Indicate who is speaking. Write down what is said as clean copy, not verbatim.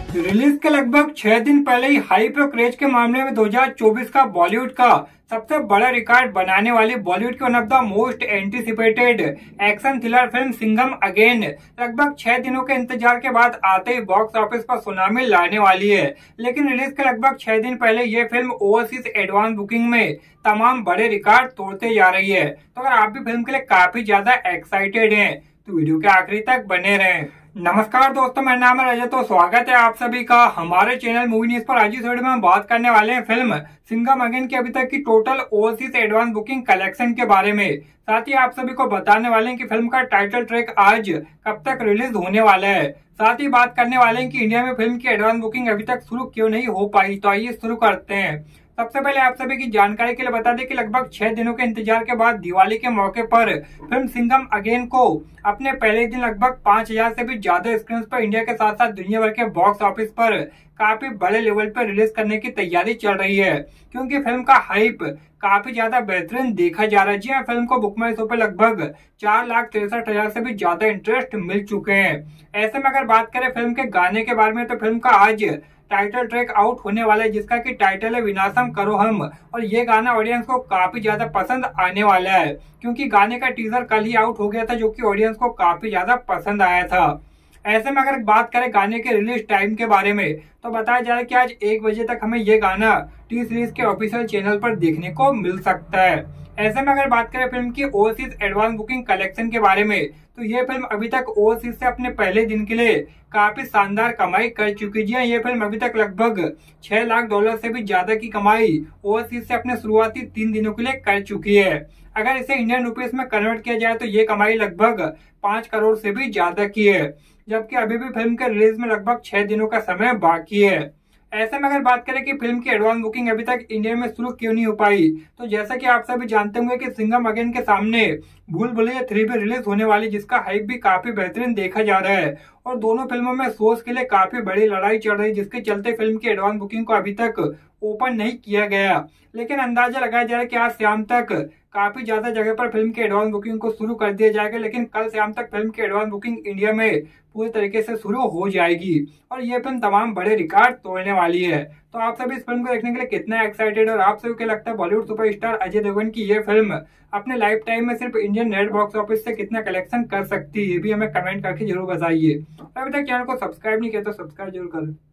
Speaker 1: Release के लगभग 6 दिन पहले ही हाइप और क्रेज के मामले में 2024 का बॉलीवुड का सबसे बड़ा रिकॉर्ड बनाने वाली बॉलीवुड की one of the most anticipated action thriller film Singham again लगभग 6 दिनों के इंतजार के बाद आते ही बॉक्स ऑफिस पर सुनामी लाने वाली है। लेकिन रिलीज के लगभग 6 दिन पहले ये फिल्म ओवरसीज एडवांस बुकिंग में तमाम बड़े रिकॉर्ड तोड़ते जा रही है। तो अगर आप भी फिल्म के लिए काफी ज्यादा एक्साइटेड हैं तो वीडियो के आखिरी तक बने रहें। नमस्कार दोस्तों, मेरा नाम है रजत। तो स्वागत है आप सभी का हमारे चैनल मूवी न्यूज पर। आज इस वीडियो में हम बात करने वाले हैं फिल्म सिंघम अगेन की अभी तक की total overseas advance booking collection के बारे में। साथ ही आप सभी को बताने वाले हैं कि फिल्म का टाइटल ट्रैक आज कब तक रिलीज होने वाला है। साथ ही बात करने वाले हैं कि इंडिया में फिल्म की एडवांस बुकिंग अभी तक शुरू क्यों नहीं हो पाई। तो आइए शुरू करते हैं। सबसे पहले आप सभी की जानकारी के लिए बता दें कि लगभग 6 दिनों के इंतजार के बाद दिवाली के मौके पर फिल्म सिंघम अगेन को अपने पहले दिन लगभग 5000 से भी ज्यादा स्क्रीन पर इंडिया के साथ साथ दुनिया भर के बॉक्स ऑफिस पर काफी बड़े लेवल पर रिलीज करने की तैयारी चल रही है, क्योंकि फिल्म का हाइप काफी ज्यादा बेहतरीन देखा जा रहा है। जी हाँ, फिल्म को बुक माई शो पर लगभग 4,63,000 से भी ज्यादा इंटरेस्ट मिल चुके हैं। ऐसे में अगर बात करें फिल्म के गाने के बारे में तो फिल्म का आज टाइटल ट्रैक आउट होने वाला है, जिसका कि टाइटल है विनाशम करो हम। और ये गाना ऑडियंस को काफी ज्यादा पसंद आने वाला है, क्योंकि गाने का टीजर कल ही आउट हो गया था, जो कि ऑडियंस को काफी ज्यादा पसंद आया था। ऐसे में अगर बात करें गाने के रिलीज टाइम के बारे में तो बताया जा रहा है कि आज 1 बजे तक हमें ये गाना टी सीरीज के ऑफिशियल चैनल पर देखने को मिल सकता है। ऐसे में अगर बात करें फिल्म की ओवरसीज एडवांस बुकिंग कलेक्शन के बारे में तो ये फिल्म अभी तक ओवरसीज से अपने पहले दिन के लिए काफी शानदार कमाई कर चुकी है। ये फिल्म अभी तक लगभग $6 लाख से भी ज्यादा की कमाई ओवरसीज से अपने शुरुआती 3 दिनों के लिए कर चुकी है। अगर इसे इंडियन रुपीस में कन्वर्ट किया जाए तो ये कमाई लगभग 5 करोड़ से भी ज्यादा की है, जबकि अभी भी फिल्म के रिलीज में लगभग 6 दिनों का समय बाकी है। ऐसे में अगर बात करें कि फिल्म की एडवांस बुकिंग अभी तक इंडिया में शुरू क्यों नहीं हो पाई, तो जैसा कि आप सभी जानते होंगे कि सिंघम अगेन के सामने भूल भुलैया 3 भी रिलीज होने वाली, जिसका हाइप भी काफी बेहतरीन देखा जा रहा है। और दोनों फिल्मों में शोज के लिए काफी बड़ी लड़ाई चल रही है, जिसके चलते फिल्म की एडवांस बुकिंग को अभी तक ओपन नहीं किया गया। लेकिन अंदाजा लगाया जा रहा है कि आज शाम तक काफी ज्यादा जगह पर फिल्म की एडवांस बुकिंग को शुरू कर दिया जाएगा। लेकिन कल शाम तक फिल्म की एडवांस बुकिंग इंडिया में पूरी तरीके से शुरू हो जाएगी और ये फिल्म तमाम बड़े रिकॉर्ड तोड़ने वाली है। तो आप सभी इस फिल्म को देखने के लिए कितना एक्साइटेड और आप सभी को लगता है बॉलीवुड सुपरस्टार अजय देवगन की ये फिल्म अपने लाइफ टाइम में सिर्फ इंडियन नेट बॉक्स ऑफिस से कितना कलेक्शन कर सकती है, ये भी हमें कमेंट करके जरूर बताइए। अभी तक चैनल को सब्सक्राइब नहीं किया तो सब्सक्राइब जरूर करें।